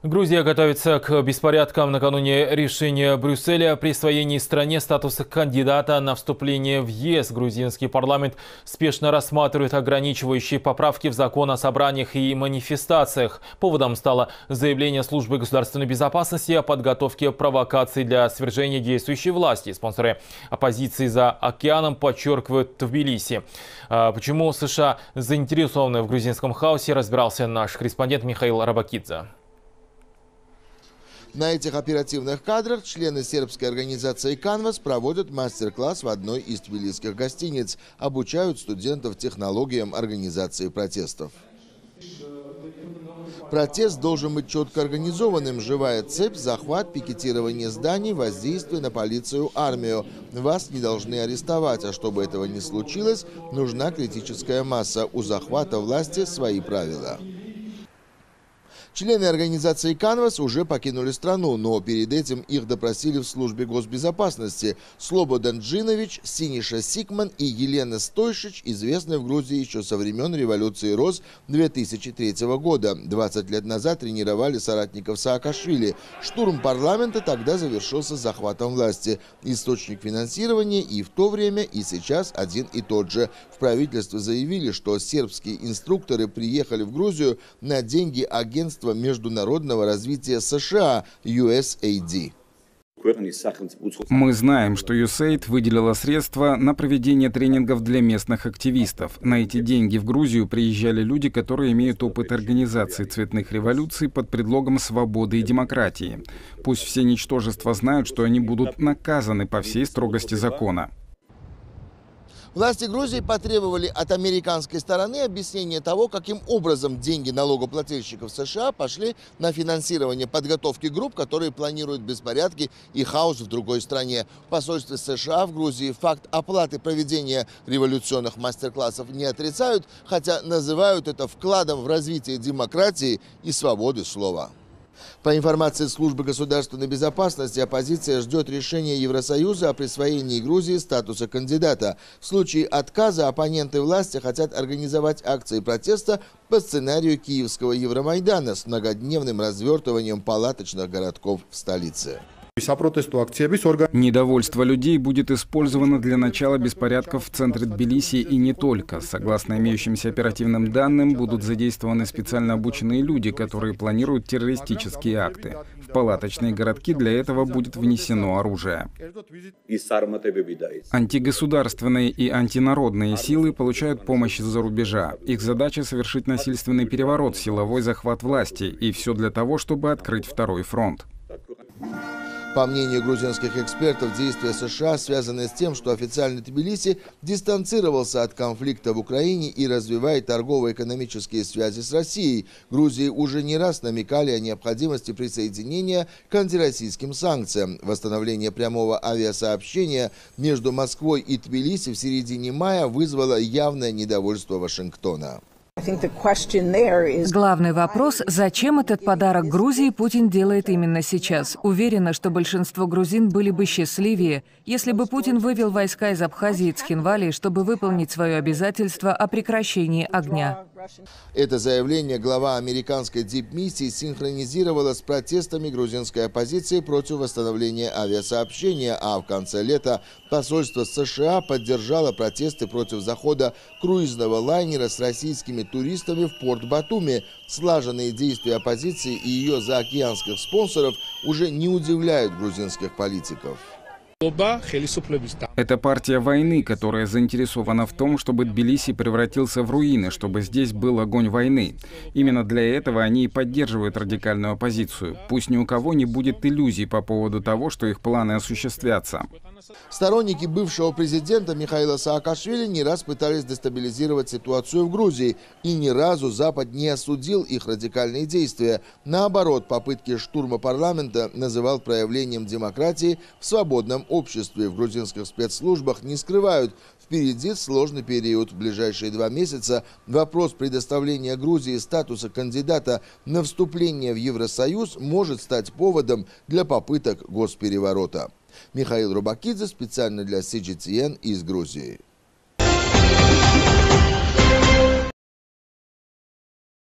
Грузия готовится к беспорядкам накануне решения Брюсселя о присвоении стране статуса кандидата на вступление в ЕС. Грузинский парламент спешно рассматривает ограничивающие поправки в закон о собраниях и манифестациях. Поводом стало заявление службы государственной безопасности о подготовке провокаций для свержения действующей власти. Спонсоры оппозиции за океаном подчеркивают в Тбилиси. Почему США заинтересованы в грузинском хаосе, разбирался наш корреспондент Михаил Рабакидзе. На этих оперативных кадрах члены сербской организации «Канвас» проводят мастер-класс в одной из тбилисских гостиниц, обучают студентов технологиям организации протестов. Протест должен быть четко организованным: живая цепь, захват, пикетирование зданий, воздействие на полицию, армию. Вас не должны арестовать, а чтобы этого не случилось, нужна критическая масса. У захвата власти свои правила. Члены организации «Канвас» уже покинули страну, но перед этим их допросили в службе госбезопасности. Слободан Джинович, Синиша Сикман и Елена Стойшич известны в Грузии еще со времен революции РОЗ 2003 года. 20 лет назад тренировали соратников Саакашвили. Штурм парламента тогда завершился захватом власти. Источник финансирования и в то время, и сейчас один и тот же. В правительстве заявили, что сербские инструкторы приехали в Грузию на деньги агентства международного развития США USAID. Мы знаем, что USAID выделила средства на проведение тренингов для местных активистов. На эти деньги в Грузию приезжали люди, которые имеют опыт организации цветных революций под предлогом свободы и демократии. Пусть все ничтожества знают, что они будут наказаны по всей строгости закона. Власти Грузии потребовали от американской стороны объяснения того, каким образом деньги налогоплательщиков США пошли на финансирование подготовки групп, которые планируют беспорядки и хаос в другой стране. В посольстве США в Грузии факт оплаты проведения революционных мастер-классов не отрицают, хотя называют это вкладом в развитие демократии и свободы слова. По информации службы государственной безопасности, оппозиция ждет решения Евросоюза о присвоении Грузии статуса кандидата. В случае отказа оппоненты власти хотят организовать акции протеста по сценарию киевского Евромайдана с многодневным развертыванием палаточных городков в столице. Недовольство людей будет использовано для начала беспорядков в центре Тбилиси и не только. Согласно имеющимся оперативным данным, будут задействованы специально обученные люди, которые планируют террористические акты. В палаточные городки для этого будет внесено оружие. Антигосударственные и антинародные силы получают помощь из-за рубежа. Их задача — совершить насильственный переворот, силовой захват власти. И все для того, чтобы открыть второй фронт. По мнению грузинских экспертов, действия США связаны с тем, что официальный Тбилиси дистанцировался от конфликта в Украине и развивает торгово-экономические связи с Россией. Грузии уже не раз намекали о необходимости присоединения к антироссийским санкциям. Восстановление прямого авиасообщения между Москвой и Тбилиси в середине мая вызвало явное недовольство Вашингтона. Главный вопрос – зачем этот подарок Грузии Путин делает именно сейчас? Уверена, что большинство грузин были бы счастливее, если бы Путин вывел войска из Абхазии и Цхинвали, чтобы выполнить свое обязательство о прекращении огня. Это заявление глава американской дипмиссии синхронизировало с протестами грузинской оппозиции против восстановления авиасообщения, а в конце лета посольство США поддержало протесты против захода круизного лайнера с российскими туристами в порт Батуми. Слаженные действия оппозиции и ее заокеанских спонсоров уже не удивляют грузинских политиков. Это партия войны, которая заинтересована в том, чтобы Тбилиси превратился в руины, чтобы здесь был огонь войны. Именно для этого они и поддерживают радикальную оппозицию. Пусть ни у кого не будет иллюзий по поводу того, что их планы осуществятся. Сторонники бывшего президента Михаила Саакашвили не раз пытались дестабилизировать ситуацию в Грузии, и ни разу Запад не осудил их радикальные действия. Наоборот, попытки штурма парламента называл проявлением демократии в свободном обществе. В грузинских спецслужбах не скрывают: впереди сложный период. В ближайшие 2 месяца вопрос предоставления Грузии статуса кандидата на вступление в Евросоюз может стать поводом для попыток госпереворота. Михаил Рабакидзе специально для CGTN из Грузии.